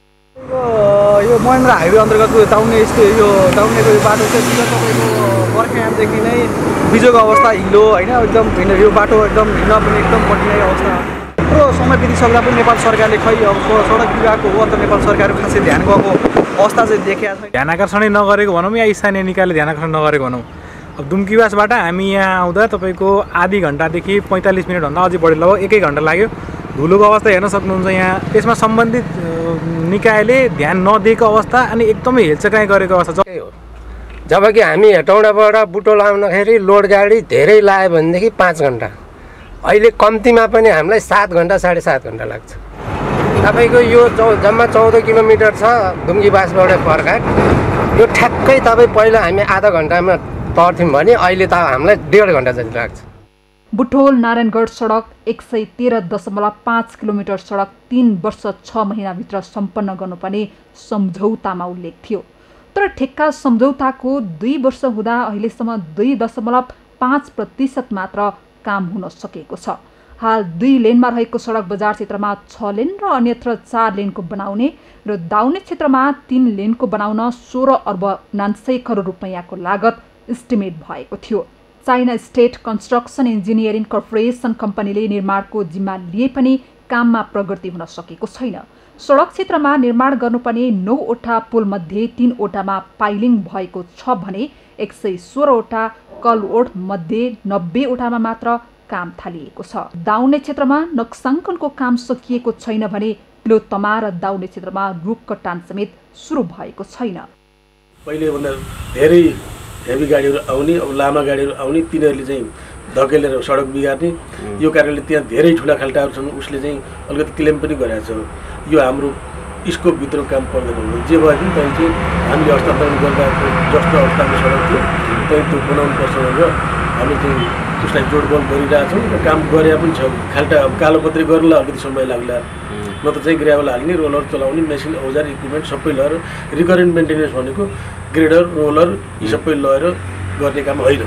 यो महेन्द्र हाइवे अन्तर्गतको दाउने यो दाउनेको यो बाटो चाहिँ विगत तपाईँको बर्खायामदेखि नै बिजोको अवस्था हिलो होइन एकदम यो बाटो एकदम हिँड्न पनि एकदम कठिनाइ अवस्था। यत्रो समय बितिसक्दा पनि नेपाल सरकारले खै अब सडक विभागको हो अथवा नेपाल सरकारको खासै ध्यान गएको अवस्था चाहिँ देखिएको छ। ध्यान आकर्षणै नगरेको भनौँ या स्थानीय निकायले ध्यान आकर्षण नगरेको भनौँ। अब दुम्कीवासबाट हामी यहाँ आउँदा तपाईँको आधी घन्टादेखि पैँतालिस मिनटभन्दा अझै बढी लगभग एकै घन्टा लाग्यो। धुलोको अवस्था हेर्न सक्नुहुन्छ यहाँ। त्यसमा सम्बन्धित निकायले ध्यान नदिएको अवस्था अनि एकदमै हेलचक्राइ गरेको अवस्था हो। जबकि हामी हेटौँडाबाट बुटोल आउँदाखेरि लोड गाडी धेरै लाग्यो भनेदेखि पाँच घन्टा, अहिले कम्तीमा पनि हामीलाई सात घन्टा साढे सात घन्टा लाग्छ। तपाईँको यो चौ जम्मा चौध किलोमिटर छ दुम्कीवासबाट बर्घाट। यो ठ्याक्कै तपाईँ पहिला हामी आधा घन्टामा तर्थ्यौँ भने अहिले त हामीलाई डेढ घन्टा जति लाग्छ। बुटोल नारायणगढ सडक एक सय तेह्र दशमलव पाँच किलोमिटर सडक तीन वर्ष छ महिनाभित्र सम्पन्न गर्नुपर्ने सम्झौतामा उल्लेख थियो। तर ठेक्का सम्झौताको दुई वर्ष हुँदा अहिलेसम्म दुई दशमलव पाँच प्रतिशत मात्र काम हुन सकेको छ। हाल दुई लेनमा रहेको सडक बजार क्षेत्रमा छ लेन र अन्यत्र चार लेनको बनाउने र दाउने क्षेत्रमा तीन लेनको बनाउन सोह्र अर्ब उनान्सय करोड रुपैयाँको लागत इस्टिमेट भएको थियो। China state construction engineering corporation कम्पनीले निर्माणको जिम्मा लिए पनि काममा प्रगति हुन सकेको छैन। सडक क्षेत्रमा निर्माण गर्नुपर्ने नौवटा पुलमध्ये तीनवटामा पाइलिङ भएको छ भने एक सय सोह्रवटा कलवोड मध्ये नब्बेवटामा मात्र काम थालिएको छ। दाउने क्षेत्रमा नक्साङ्कनको काम सकिएको छैन भने किलो तमा र दाउने क्षेत्रमा रुख कटान समेत सुरु भएको छैन। पहिलेभन्दा धेरै हेभी गाडीहरू आउने, अब लामा गाडीहरू आउने, तिनीहरूले चाहिँ धकेलेर सडक बिगार्ने। यो कारणले त्यहाँ धेरै ठुला खाल्टाहरू छन्, उसले चाहिँ अलिकति क्लेम पनि गरेको छ यो हाम्रो स्कोपभित्र काम पर्दैन। जे भए पनि त्यहाँ चाहिँ हामीले हस्तान्तरण गर्दा जस्तो अवस्थाको सडक थियो त्यही त्यो बनाउनु पर्छ भनेर हामी चाहिँ त्यसलाई जोडबल गरिरहेछौँ र काम गरे पनि छ। खाल्टा कालोपत्री गर्नलाई अलिकति समय लाग्ला, न त चाहिँ ग्राभल हाल्ने, रोलर चलाउने, मेसिन औजार इक्विपमेन्ट सबै लिएर रिकरेन्ट मेन्टेनेन्स भनेको ग्रेडर रोलर यी सबै लिएर गर्ने काम होइन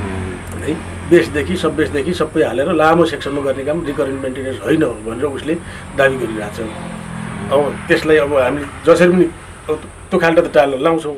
है। बेसदेखि सब बेसदेखि सबै हालेर लामो सेक्सनमा गर्ने काम रिकरेन्ट मेन्टेनेन्स होइन भनेर उसले दाबी गरिरहेछ। अब त्यसलाई अब हामीले जसरी पनि त्यो खाल्टा त टाल्न लाउँछौँ।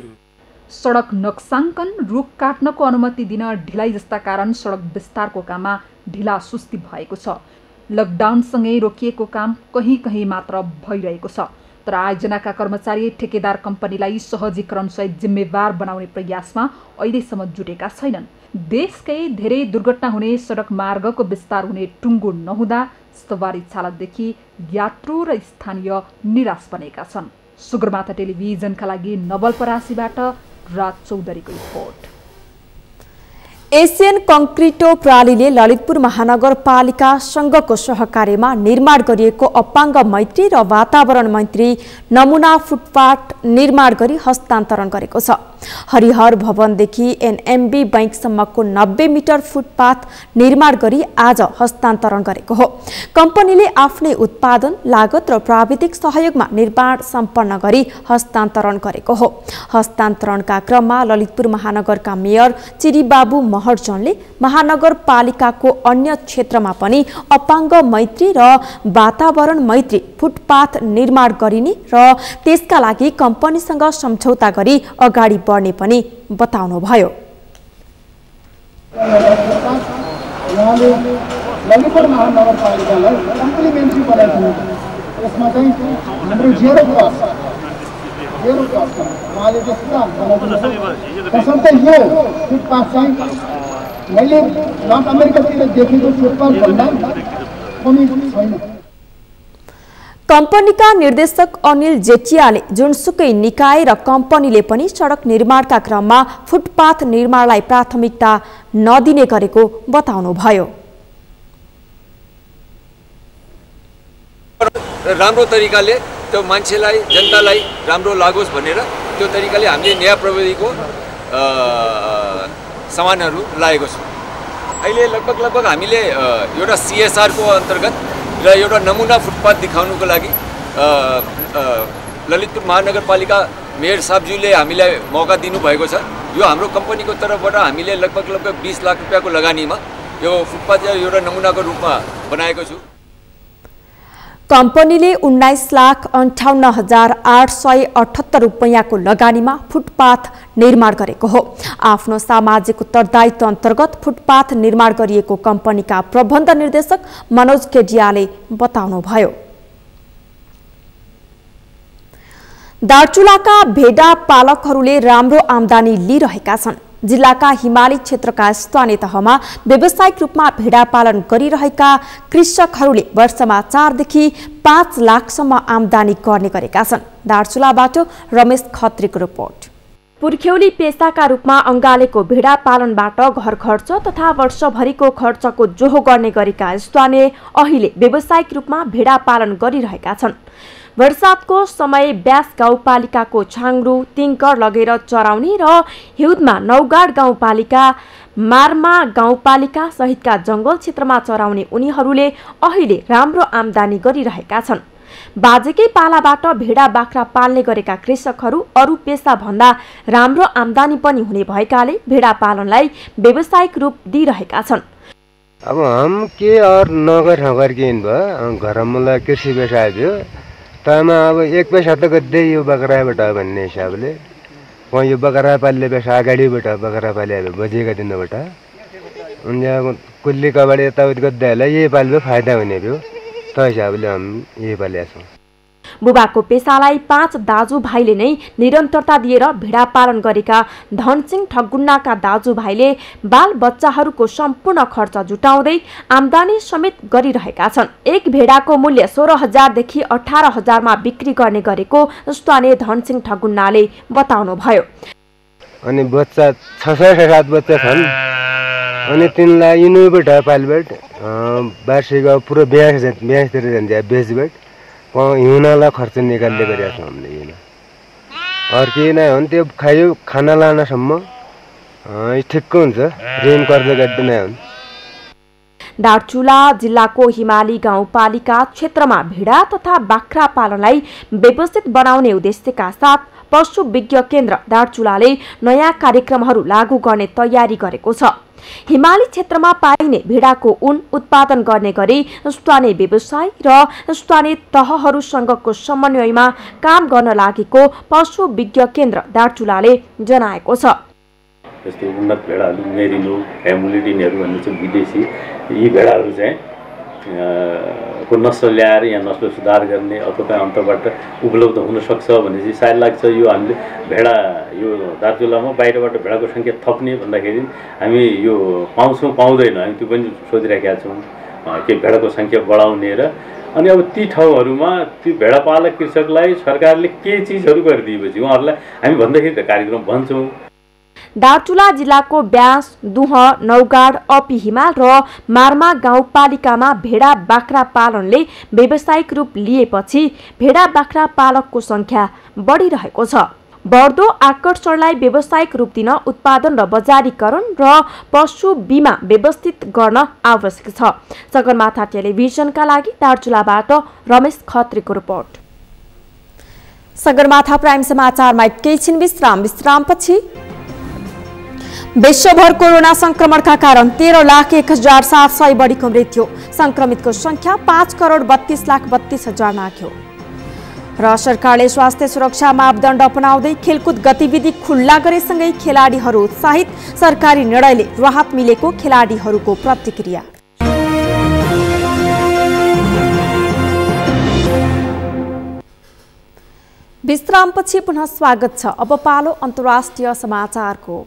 सडक नक्साङ्कन, रुख काट्नको अनुमति दिन ढिलाइ जस्ता कारण सडक विस्तारको काममा ढिला सुस्ती भएको छ। लकडाउनसँगै रोकिएको काम कहीँ कहीँ मात्र भइरहेको छ। तर आयोजनाका कर्मचारी ठेकेदार कम्पनीलाई सहजीकरणसहित जिम्मेवार बनाउने प्रयासमा अहिलेसम्म जुटेका छैनन्। देशकै धेरै दुर्घटना हुने सडक मार्गको विस्तार हुने टुङ्गो नहुँदा सवारी चालकदेखि यात्रु र स्थानीय निराश बनेका छन्। सुगरमाथा टेलिभिजनका लागि नवलपरासीबाट राज चौधरीको रिपोर्ट। एसियन कङ्क्रिटो प्रणालीले ललितपुर महानगरपालिकासँगको सहकार्यमा निर्माण गरिएको अपाङ्ग मैत्री र वातावरण मैत्री नमुना फुटपाथ निर्माण गरी हस्तान्तरण गरेको छ। हरिहर भवनदेखि एनएमबी बैंकसम्मको नब्बे मिटर फुटपाथ निर्माण गरी आज हस्तान्तरण गरेको हो। कम्पनीले आफ्नै उत्पादन, लागत र प्राविधिक सहयोगमा निर्माण सम्पन्न गरी हस्तान्तरण गरेको हो। हस्तान्तरणका क्रममा ललितपुर महानगरका मेयर चिरीबाबु महर्जनले महानगरपालिकाको अन्य क्षेत्रमा पनि अपाङ्ग मैत्री र वातावरण मैत्री फुटपाथ निर्माण गरिने र त्यसका लागि कम्पनीसँग सम्झौता गरी अगाडि बढ्ने पनि बताउनुभयो। ललितपुर महानगरपालिकालाई कम्प्लिमेन्ट्री बनाइदिनु यसमा चाहिँ हाम्रो जेरो कस्ट जेरो कस्ट उहाँले चाहिँ सिद्धान्त बनाउनु तसर्थ यो फुटपाथ चाहिँ मैले नर्थ अमेरिकातिर देखेको फुटपाथभन्दा कमी छैन। कम्पनीका निर्देशक अनिल जेटियाले जुनसुकै निकाय र कम्पनीले पनि सडक निर्माणका क्रममा फुटपाथ निर्माणलाई प्राथमिकता नदिने गरेको बताउनुभयो। राम्रो तरिकाले त्यो मान्छेलाई जनतालाई राम्रो लागोस् भनेर त्यो तरिकाले हामीले नयाँ प्रविधिको सामानहरू लागेको छौँ। अहिले लगभग लगभग हामीले एउटा सिएसआरको अन्तर्गत र एउटा नमुना फुटपाथ देखाउनुको लागि ललितपुर महानगरपालिका मेयर साहबज्यूले हामीलाई मौका दिनुभएको छ। यो हाम्रो कम्पनीको तर्फबाट हामीले लगभग लगभग बीस लाख रुपियाँको लगानीमा यो फुटपाथ एउटा नमुनाको रूपमा बनाएको छु। कम्पनीले उन्नाइस लाख अन्ठाउन्न हजार आठ सय अठहत्तर रुपैयाँको लगानीमा फुटपाथ निर्माण गरेको हो। आफ्नो सामाजिक उत्तरदायित्व अन्तर्गत फुटपाथ निर्माण गरिएको कम्पनीका प्रबन्ध निर्देशक मनोज केडियाले बताउनुभयो। दार्चुलाका भेडा पालकहरूले राम्रो आमदानी लिइरहेका छन्। जिल्लाका हिमाली क्षेत्रका स्थानीय तहमा व्यावसायिक रूपमा भेडा पालन गरिरहेका कृषकहरूले वर्षमा चारदेखि पाँच लाखसम्म आमदानी गर्ने गरेका छन्। दार्चुलाबाट रमेश खत्रीको रिपोर्ट। पुर्ख्यौली पेसाका रूपमा अङ्गालेको भेडा पालनबाट घर खर्च तथा वर्षभरिको खर्चको जोहो गर्ने गरेका स्थानीय अहिले व्यावसायिक रूपमा भेडा पालन गरिरहेका छन्। वर्षातको समय ब्यास गाउँपालिकाको छाङ्रु तिङ्कर लगेर चराउने र हिउँदमा नौगाड गाउँपालिका मार्मा गाउँपालिका सहितका जंगल क्षेत्रमा चराउने उनीहरूले अहिले राम्रो आमदानी गरिरहेका छन्। बाजेकै पालाबाट भेडा बाख्रा पाल्ने गरेका कृषकहरू अरू पेसा भन्दा राम्रो आमदानी पनि हुने भएकाले भेडा पालनलाई व्यावसायिक रूप दिइरहेका छन्। अब हम के और नगर नगर के भयो घरमा कृषि व्यवसाय भयो तमा अब एक पैसा त गद्दै यो बकराबाट भन्ने हिसाबले म यो बकरा पाल्ने पैसा अगाडिबाट बकरा पाले बजेका दिनबाट अनि कुल्ली कबाडी यताउति गद्दाहरूलाई यही पाल्यो फाइदा हुने भयो त हिसाबले हम यही पालेका छौँ। बुबाको पेसालाई पाँच दाजुभाइले नै निरन्तरता दिएर भेडा पालन गरेका धनसिंह ठगुन्नाका दाजुभाइले बाल बच्चाहरूको सम्पूर्ण खर्च जुटाउँदै आमदानी समेत गरिरहेका छन्। एक भेडाको मूल्य सोह्र हजारदेखि अठार हजारमा बिक्री गर्ने गरेको स्थानीय धनसिंह ठगुन्नाले बताउनुभयो। अनि बच्चा छ सय सात बच्चा छन् अनि तिनलाई इनुबाट पालबेट वार्षिक पुरो ब्यास ब्यासतिर जान्छ बेचबेट हिउँनालाई खर्च निकाल्ने गरेका छौँ हामीले हिउँ अर्को नै हो नि त्यो खायो खाना लानसम्म ठिक्क हुन्छ ऋण कर्ज गर्दै नै हुन्। दार्चुला जिल्लाको हिमाली गाउँपालिका क्षेत्रमा भेडा तथा बाख्रा पालनलाई व्यवस्थित बनाउने उद्देश्यका साथ पशु विज्ञ केन्द्र दार्चुलाले नयाँ कार्यक्रमहरू लागू गर्ने तयारी गरेको छ। हिमाली क्षेत्रमा पाइने भेडाको ऊन उत्पादन गर्ने गरी स्थानीय व्यवसाय र स्थानीय तहहरूसँगको समन्वयमा काम गर्न लागेको पशु विज्ञ केन्द्र दार्चुलाले जनाएको छ। जस्तै उन्नत भेडाहरू मेरिनो हेमुलिटिनहरू भन्ने चाहिँ विदेशी यी भेडाहरू चाहिँ को नस्ल ल्याएर यहाँ नस्ल सुधार गर्ने अथवा अन्तर्बाट उपलब्ध हुन सक्छ भने चाहिँ सायद लाग्छ यो हामीले भेडा यो दार्चुलामा बाहिरबाट भेडाको सङ्ख्या थप्ने भन्दाखेरि हामी यो पाउँछौँ पाउँदैन हामी त्यो पनि सोधिरहेका छौँ के भेडाको सङ्ख्या बढाउने र अनि अब ती ठाउँहरूमा त्यो भेडा पालक कृषकलाई सरकारले के चिजहरू गरिदिएपछि उहाँहरूलाई हामी भन्दाखेरि त कार्यक्रम भन्छौँ। दार्चुला जिल्लाको ब्यास दुह नौगाड अपी हिमाल र मार्मा गाउँपालिकामा भेडा बाख्रा पालनले व्यावसायिक रूप लिएपछि भेडा बाख्रा पालकको संख्या बढिरहेको छ। बढ्दो आकर्षणलाई व्यावसायिक रूप दिन उत्पादन र बजारीकरण र पशु बीमा व्यवस्थित गर्न आवश्यक छ। सगरमाथा टेलिभिजनका लागि दार्चुलाबाट रमेश खत्रीको रिपोर्ट। सगरमाथा प्राइम समाचारमा एकैछिन विश्राम विश्रामपछि विश्वभर कोरोना संक्रमणका कारण तेह्र लाख एक हजार सात सय बढीको मृत्यु, संक्रमितको संख्या पाँच करोड बत्तीस लाख बत्तीस हजार नाग्यो र सरकारले स्वास्थ्य सुरक्षा मापदण्ड अपनाउँदै खेलकुद गतिविधि खुल्ला गरेसँगै खेलाडीहरू उत्साहित, सरकारी निर्णयले राहत मिलेको खेलाडीहरूको प्रतिक्रिया। विश्रामपछि पुनः स्वागत छ। अब पालो अन्तर्राष्ट्रिय समाचारको।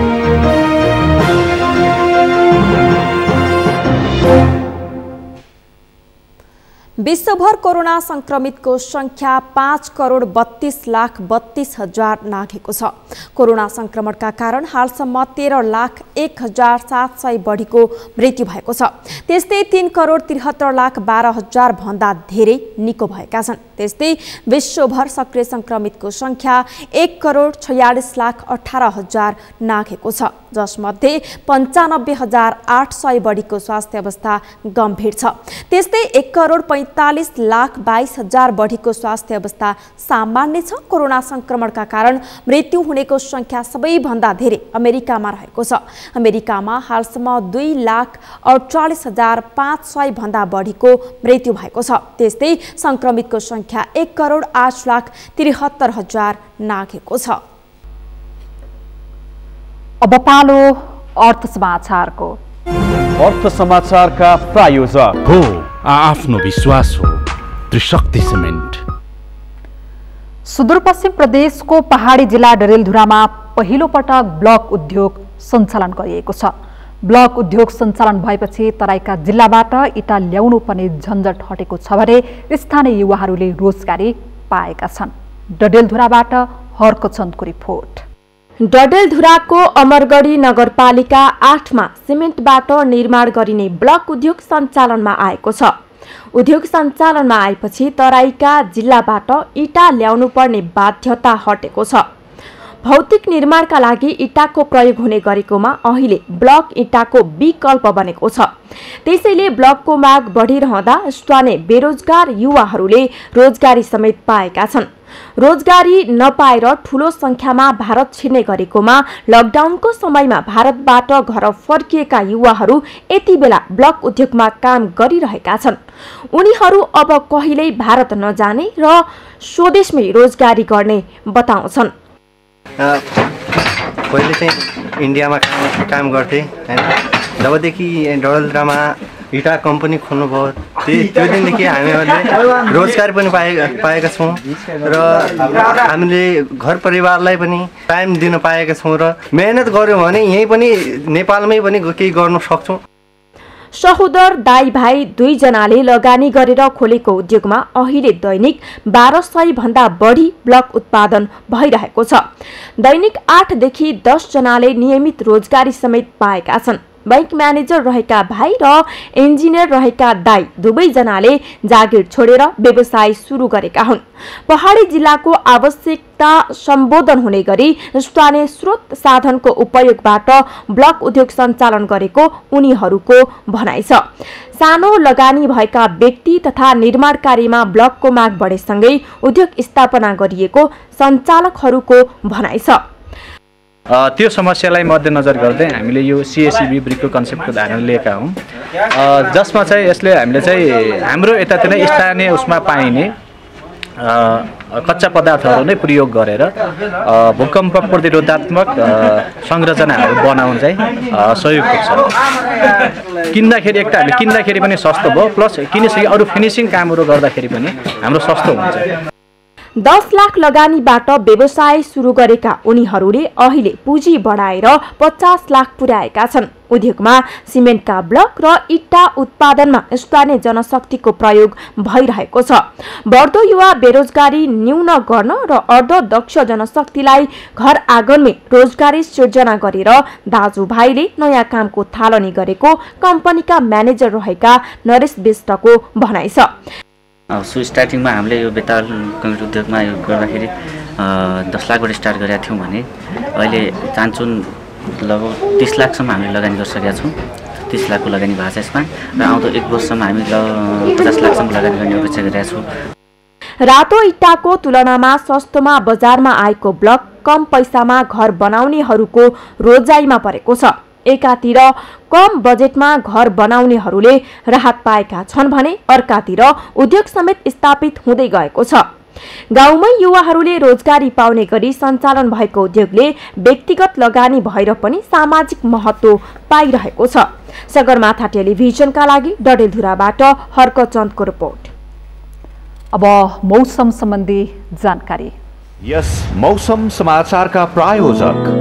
विश्वभर कोरोना संक्रमितको संख्या पाँच करोड बत्तीस लाख बत्तीस हजार नाघेको छ। कोरोना संक्रमणका कारण हालसम्म तेह्र लाख एक हजार सात सय बढीको मृत्यु भएको छ। त्यस्तै तीन करोड त्रिहत्तर लाख बाह्र हजार भन्दा धेरै निको भएका छन्। त्यस्तै विश्वभर सक्रिय संक्रमितको संख्या एक करोड छयालिस लाख अठार हजार नाघेको छ, जसमध्ये पन्चानब्बे हजार आठ सय बढीको स्वास्थ्य अवस्था गम्भीर छ। त्यस्तै एक करोड पैंतालिस लाख बाइस हजार बढीको स्वास्थ्य अवस्था सामान्य छ। कोरोना संक्रमणका कारण मृत्यु हुनेको संख्या सबैभन्दा धेरै अमेरिकामा रहेको छ। अमेरिकामा हालसम्म दुई लाख अडचालिस हजार पाँच सय भन्दा बढीको मृत्यु भएको छ। त्यस्तै संक्रमितको संख्या एक करोड आठ लाख त्रिहत्तर हजार नाघेको छ। अब पालो अर्थ समाचारको। अर्थ समाचारका प्रायोजक हो आफ्नो विश्वास हो त्रिशक्ति सिमेन्ट। सुदूरपश्चिम प्रदेशको पहाडी जिल्ला डडेलधुरामा पहिलो पटक ब्लक उद्योग सञ्चालन गरिएको छ। ब्लक उद्योग सञ्चालन भएपछि तराईका जिल्लाबाट इटा ल्याउनु पर्ने झन्झट हटेको छ भने स्थानीय युवाहरूले रोजगारी पाएका छन्। डडेलधुराबाट हर्कचन्दको रिपोर्ट। डडेलधुराको अमरगढी नगरपालिका आठमा सिमेन्टबाट निर्माण गरिने ब्लक उद्योग सञ्चालनमा आएको छ। उद्योग सञ्चालनमा आएपछि तराईका जिल्लाबाट इटा ल्याउनु पर्ने बाध्यता हटेको छ। भौतिक निर्माणका लागि इटाको प्रयोग हुने गरेकोमा अहिले ब्लक इटाको विकल्प बनेको छ। त्यसैले ब्लकको माग बढिरहँदा स्थानीय बेरोजगार युवाहरूले रोजगारी समेत पाएका छन्। रोजगारी नपाएर ठूलो संख्यामा भारत छिर्ने गरेकोमा लकडाउनको समयमा भारतबाट घर फर्किएका युवाहरू यति बेला ब्लक उद्योगमा काम गरिरहेका छन्। उनीहरू अब कहिल्यै भारत नजाने र स्वदेशमै रोजगारी गर्ने बताउँछन्। पहिले चाहिँ इन्डियामा काम काम गर्थेँ होइन। जबदेखि डडेलधुरामा इटा कम्पनी खोल्नुभयो त्यो त्यो दिनदेखि हामीहरूले रोजगार पनि पाए पाएका छौँ र हामीले घर परिवारलाई पनि टाइम दिन पाएका छौँ र मेहनत गऱ्यौँ भने यहीँ पनि नेपालमै पनि केही गर्न सक्छौँ। सहोदर दाई भाइ दुईजनाले लगानी गरेर खोलेको उद्योगमा अहिले दैनिक बाह्र सय भन्दा बढी ब्लक उत्पादन भइरहेको छ। दैनिक आठदेखि दस जनाले नियमित रोजगारी समेत पाएका छन्। बैंक म्यानेजर रहेका भाइ र इन्जिनियर रहेका दाई दुवैजनाले जागिर छोडेर व्यवसाय सुरु गरेका हुन्। पहाडी जिल्लाको आवश्यकता सम्बोधन हुने गरी स्थानीय स्रोत साधनको उपयोगबाट ब्लक उद्योग सञ्चालन गरेको उनीहरूको भनाइ छ। सानो लगानी भएका व्यक्ति तथा निर्माण कार्यमा ब्लकको माग बढेसँगै उद्योग स्थापना गरिएको सञ्चालकहरूको भनाइ छ। त्यो समस्यालाई मध्यनजर गर्दै हामीले यो सिएसइबी ब्रिकको कन्सेप्टको धारणा लिएका हौँ, जसमा चाहिँ यसले हामीले चाहिँ हाम्रो यतातिर स्थानीय उसमा पाइने कच्चा पदार्थहरू नै प्रयोग गरेर भूकम्प प्रतिरोधात्मक संरचनाहरू बनाउन चाहिँ सहयोग पुग्छ। किन्दाखेरि एकटा हामीले किन्दाखेरि पनि सस्तो भयो, प्लस किनिसके अरू फिनिसिङ कामहरू गर्दाखेरि पनि हाम्रो सस्तो हुन्छ। दस लाख लगानीबाट व्यवसाय सुरु गरेका उनीहरूले अहिले पुँजी बढाएर पचास लाख पुर्याएका छन्। उद्योगमा सिमेन्टका ब्लक र इट्टा उत्पादनमा स्थानीय जनशक्तिको प्रयोग भइरहेको छ। बढ्दो युवा बेरोजगारी न्यून गर्न र अर्धदक्ष जनशक्तिलाई घर आँगनमै रोजगारी सृजना गरेर दाजुभाइले नयाँ कामको थालनी गरेको कम्पनीका म्यानेजर रहेका नरेश विष्टको भनाइ छ। सो स्टार्टिङमा हामीले यो बेताल कङ्क्रिट उद्योगमा यो गर्दाखेरि दस लाखबाट स्टार्ट गरेका थियौँ भने अहिले चान्चुन लगभग तिस लाखसम्म हामीले लगानी गरिसकेका छौँ। तिस लाखको लगानी भएको छ यसमा र आउँदो एक वर्षसम्म हामी पचास लाखसम्म लगानी गर्ने अपेक्षा गरिरहेका छौँ। रातो इट्टाको तुलनामा सस्तोमा बजारमा आएको ब्लक कम पैसामा घर बनाउनेहरूको रोजाइमा परेको छ। एकातिर कम बजेटमा घर बनाउनेहरूले राहत पाएका छन् भने अर्कातिर उद्योग समेत स्थापित हुँदै गएको छ। गाउँमै युवाहरूले रोजगारी पाउने गरी सञ्चालन भएको उद्योगले व्यक्तिगत लगानी भएर पनि सामाजिक महत्त्व पाइरहेको छ। सगरमाथा टेलिभिजनका लागि डडेलधुराबाट हर्कचन्दको रिपोर्ट। अब मौसम सम्बन्धी जानकारी। यस मौसम समाचारका प्रायोजक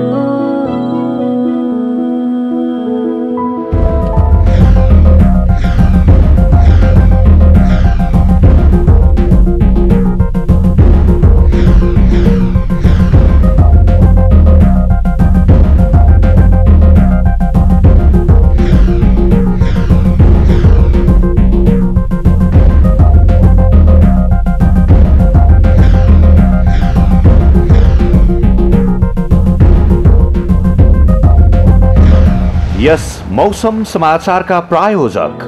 यस मौसम समाचारका प्रायोजक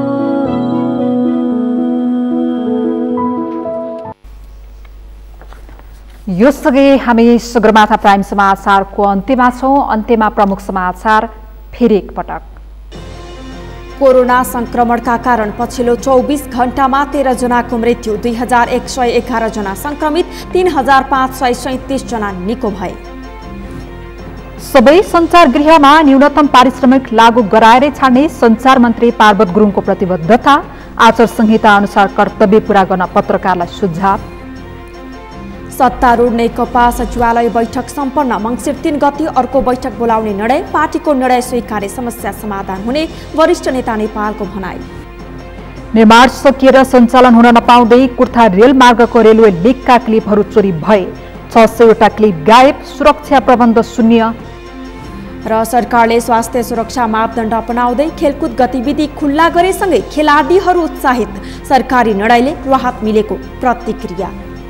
यो सँगै हामी सगरमाथा प्राइम समाचारको अन्त्यमा छौं। अन्त्यमा प्रमुख समाचार फेरि एकपटक। कोरोना संक्रमणका कारण पछिल्लो चौबीस घण्टामा तेह्र जनाको मृत्यु, दुई हजार एक सय एघार जना संक्रमित, तीन हजार पाँच सय सैतिस जना निको भए। सबै सञ्चार गृहमा न्यूनतम पारिश्रमिक लागू गराएरै छाड्ने सञ्चार मन्त्री पार्वत गुरुङको प्रतिबद्धता, आचार संहिता अनुसार कर्तव्य पूरा गर्न पत्रकारलाई सुझाव। सत्तारूढ नेकपा सचिवालय बैठक सम्पन्न, मङ्सिर तीन गति अर्को बैठक बोलाउने निर्णय, पार्टीको निर्णय स्वीकारे समस्या समाधान हुने वरिष्ठ नेता नेपालको भनाई। निर्माण सकिएर सञ्चालन हुन नपाउँदै कुर्था रेल मार्गको रेलवे लिकका क्लिपहरू चोरी भए, छ सयवटा क्लिप गायब, सुरक्षा प्रबन्ध शून्य। र सरकारले स्वास्थ्य सुरक्षा मापदण्ड अपनाउँदै खेलकुद गतिविधि खुल्ला गरेसँगै खेलाडीहरू उत्साहित, सरकारी निर्णयले राहत मिलेको प्रतिक्रिया।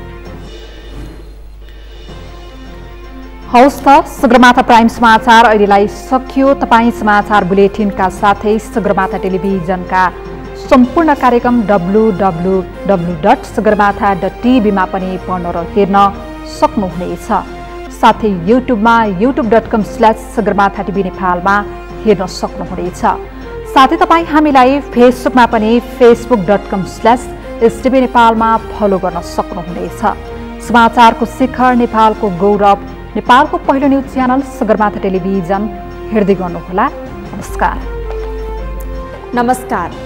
हौस् त सगरमाथा प्राइम समाचार अहिलेलाई सकियो। तपाईँ समाचार बुलेटिनका साथै सगरमाथा टेलिभिजनका सम्पूर्ण कार्यक्रम W W W dot Sagarmatha dot टिभीमा पनि पढ्न र हेर्न सक्नुहुनेछ। साथै युट्युबमा YouTube dot com slash Sagarmatha TV नेपालमा हेर्न सक्नुहुनेछ। साथै तपाईँ हामीलाई फेसबुकमा पनि Facebook dot com slash STV नेपालमा फलो गर्न सक्नुहुनेछ। समाचारको शिखर, नेपालको गौरव, नेपालको पहिलो न्युज च्यानल सगरमाथा टेलिभिजन हेर्दै गर्नुहोला। नमस्कार। नमस्कार।